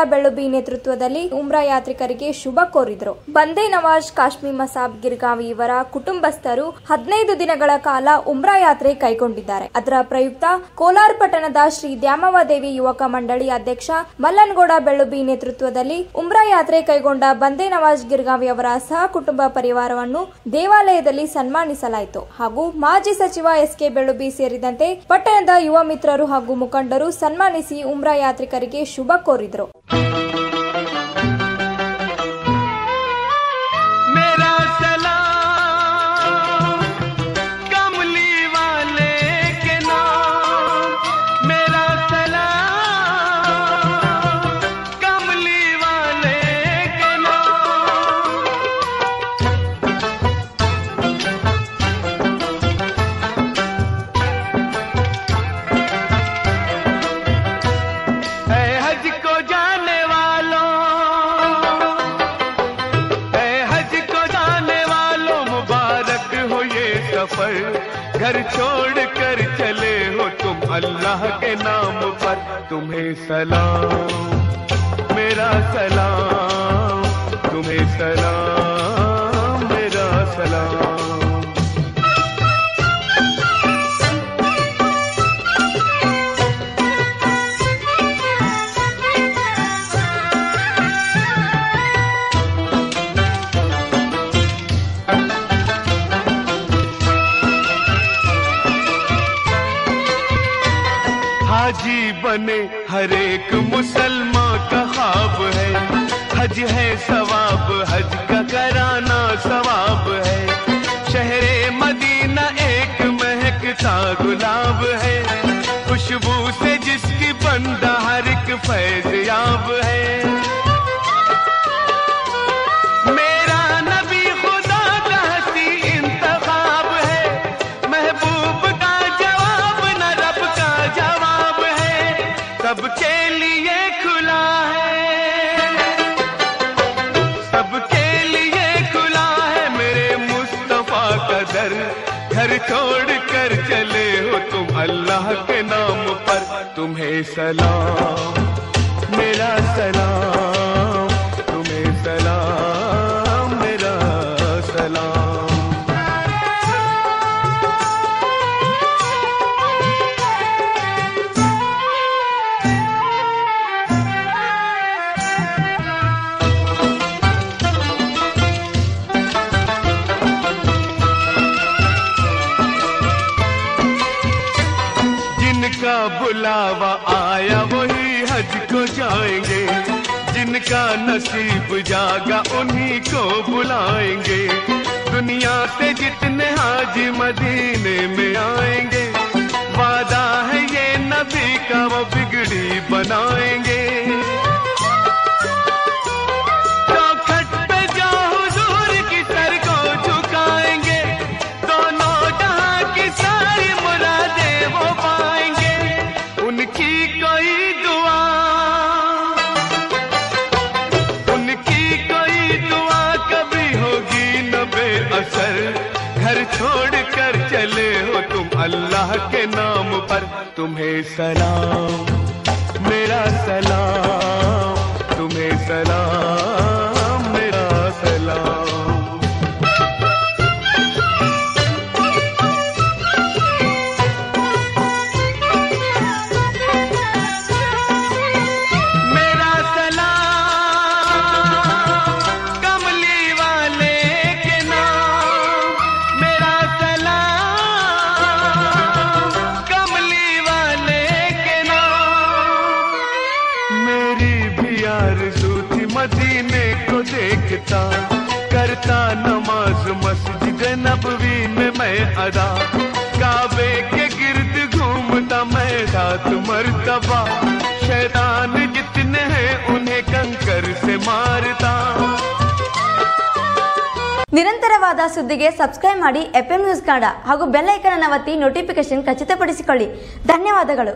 ಬೆಳ್ಳುಬಿ ನೇತೃತ್ವದಲ್ಲಿ ಉಮ್ರಾ ಯಾತ್ರಿಕರಿಗೆ ಶುಭ ಕೋರಿದರು. ಬಂದೇ ನವಾಜ್ ಕಾಶ್ಮಿ ಮಸಾಬ್ ಗಿರ್ಗಾವಿ ಇವರ ಕುಟುಂಬಸ್ಥರು 15 ದಿನಗಳ ಕಾಲ ಉಮ್ರಾ ಯಾತ್ರೆ ಕೈಗೊಂಡಿದ್ದಾರೆ. ಅದರ ಪ್ರಯುಕ್ತ ಕೋಲಾರ ಪಟ್ಟಣದ ಶ್ರೀ ದ್ಯಾಮವ್ವದೇವಿ ಯುವಕ ಮಂಡಳಿ ಅಧ್ಯಕ್ಷ ಮಲ್ಲನಗೌಡ ಬೆಳ್ಳುಬಿ ನೇತೃತ್ವದಲ್ಲಿ ಉಮ್ರಾ ಯಾತ್ರೆ ಕೈಗೊಂಡ ಬಂದೇ ನವಾಜ್ ಗಿರ್ಗಾವಿ ಅವರ ಸಹ ಕುಟುಂಬ ಪರಿವಾರವನ್ನು ದೇವಾಲಯದಲ್ಲಿ ಸನ್ಮಾನಿಸಲಾಯಿತು. ಹಾಗೂ ಮಾಜಿ ಸಚಿವ ಎಸ್.ಕೆ. ಬೆಳ್ಳುಬಿ ಸೇರಿದಂತೆ ಪಟ್ಟಣದ ಯುವ ಮಿತ್ರರು ಹಾಗೂ ಮುಖಂಡರು ಸನ್ಮಾನಿಸಿ ಉಮ್ರಾ ಯಾತ್ರಿಕರಿಗೆ ಶುಭ ಕೋರಿದರು. घर छोड़ कर चले हो तुम अल्लाह के नाम पर, तुम्हें सलाम मेरा सलाम, तुम्हें सलाम मेरा सलाम। हाजी बने हर एक मुसलमान का ख्वाब है, हज है सवाब, हज का कराना सवाब है। शहरे मदीना एक महकता गुलाब है, खुशबू से जिसकी बंदा हर एक फैज याब है। मेरा नबी खुदा का हसी इंतखाब है, महबूब का जवाब न रब का जवाब है, सबके लिए खुला है, सबके लिए खुला है मेरे मुस्तफा का दर। घर छोड़ कर चले हो तुम अल्लाह के नाम पर, तुम्हें सलाम मेरा सलाम, तुम्हें सलाम मेरा सलाम। जिनका बुलावा आया वही हज को जाएंगे, जिनका नसीब जागा उन्हीं को बुलाएंगे। दुनिया से जितने हाजी मदीने में आएंगे, वादा है ये नबी का वो बिगड़ी बनाएंगे। चौखट पे जो हुजूर की सर को झुकाएंगे, दोनों जहां की सारी मुरादें वो पाएंगे। उनकी कोई दुआ, उनकी कोई दुआ कभी होगी न बेअसर। घर छोड़ कर चले हो तुम अल्लाह के नाम पर, तुम्हें सलाम मेरा सलाम, तुम्हें सलाम मेरा सलाम। मदीने को देखता करता नमाज मस्जिद नबवी में मैं अदा, काबे के गिर्द घूमता मैं 7 मर्तबा। शैतान जितने हैं उन्हें कंकर से मारता। ನಿರಂತರವಾದ ಸುದ್ದಿಗೆ ಸಬ್ಸ್ಕ್ರೈಬ್ ಮಾಡಿ FM ನ್ಯೂಸ್ ಕನ್ನಡ ಹಾಗೂ ಬೆಲ್ ಐಕಾನ್ ಅನ್ನು ಒತ್ತಿ ನೋಟಿಫಿಕೇಶನ್ ಖಚಿತಪಡಿಸಿಕೊಳ್ಳಿ. ಧನ್ಯವಾದಗಳು.